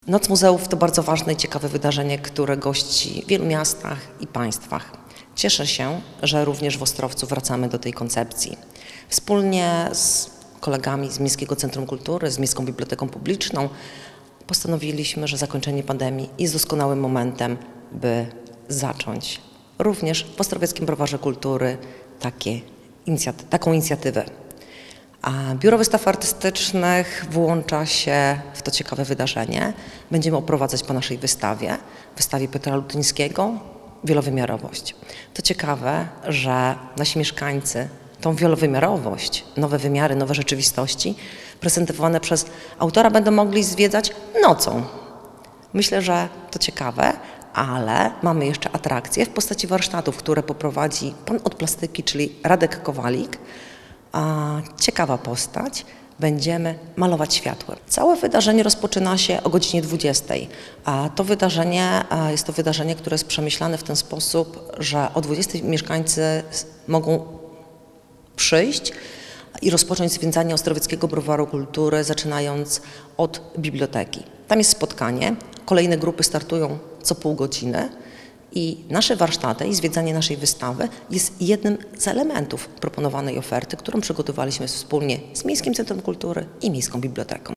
Noc Muzeów to bardzo ważne i ciekawe wydarzenie, które gości w wielu miastach i państwach. Cieszę się, że również w Ostrowcu wracamy do tej koncepcji. Wspólnie z kolegami z Miejskiego Centrum Kultury, z Miejską Biblioteką Publiczną postanowiliśmy, że zakończenie pandemii jest doskonałym momentem, by zacząć również w Ostrowieckim Browarze Kultury taką inicjatywę. A Biuro Wystaw Artystycznych włącza się w to ciekawe wydarzenie. Będziemy oprowadzać po naszej wystawie Piotra Lutyńskiego, wielowymiarowość. To ciekawe, że nasi mieszkańcy tą wielowymiarowość, nowe wymiary, nowe rzeczywistości prezentowane przez autora będą mogli zwiedzać nocą. Myślę, że to ciekawe, ale mamy jeszcze atrakcje w postaci warsztatów, które poprowadzi pan od plastyki, czyli Radek Kowalik. Ciekawa postać. Będziemy malować światłem. Całe wydarzenie rozpoczyna się o godzinie 20. A to wydarzenie jest to wydarzenie, które jest przemyślane w ten sposób, że o 20 mieszkańcy mogą przyjść i rozpocząć zwiedzanie Ostrowieckiego Browaru Kultury, zaczynając od biblioteki. Tam jest spotkanie, kolejne grupy startują co pół godziny i nasze warsztaty i zwiedzanie naszej wystawy jest jednym z elementów proponowanej oferty, którą przygotowaliśmy wspólnie z Miejskim Centrum Kultury i Miejską Biblioteką.